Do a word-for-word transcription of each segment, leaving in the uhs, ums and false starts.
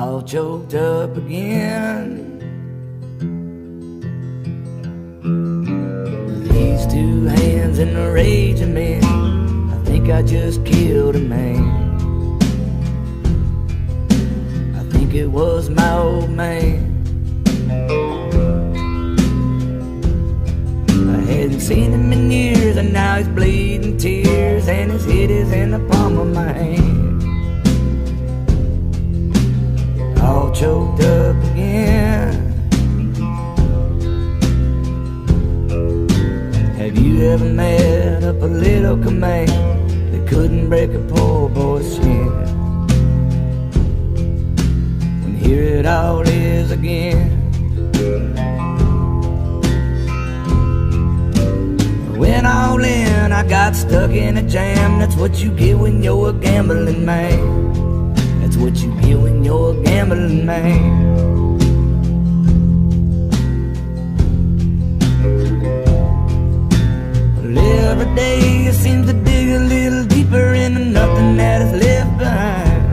all choked up again. These two hands in the rage of men, I think I just killed a man. I think it was my old man. I hadn't seen him in years, and now he's bleeding tears, and his head is in the palm of my hand. All choked up again. Have you ever met a political man that couldn't break a poor boy's shin? When here it all is again. Went all in, I got stuck in a jam. That's what you get when you're a gambling man. That's what you get when you're a gambling man. Well, every day you seem to dig a little deeper into nothing that is left behind.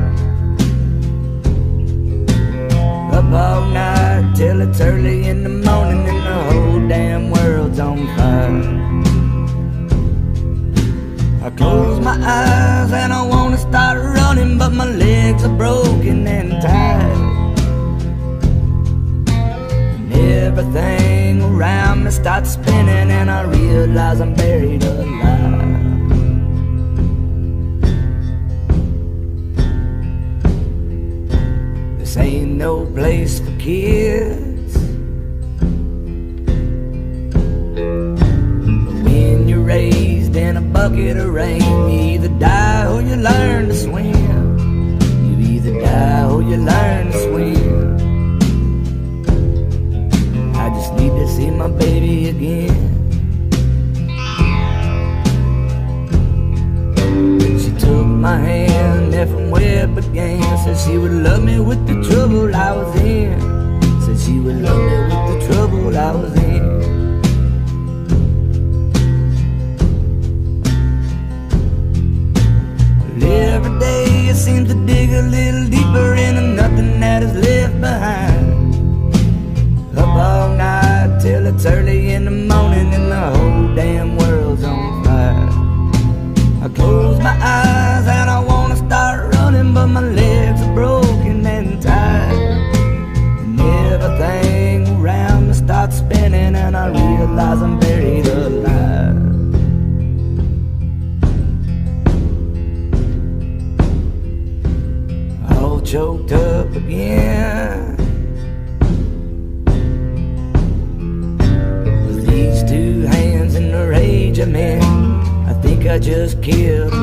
Up all night till it's early in the morning and the whole damn world's on fire. I close my eyes and I wanna start running, but my legs are broken and tired, and everything around me starts spinning, and I realize I'm buried alive. This ain't no place for kids. Raised in a bucket of rain, you either die or you learn to swim. You either die or you learn to swim. I just need to see my baby again. She took my hand there from where it began. Said she would love me with the trouble I was in. Said she would love me with the trouble I was in. Every day you seem to dig a little deeper into nothing that is left behind. Up all night till it's early in the morning and the whole damn world's on fire. I close my eyes and I wanna start running, but my legs are broken and tired, and everything around me starts spinning, and I realize I'm buried alive. Choked up again. With these two hands in the rage of men, I think I just killed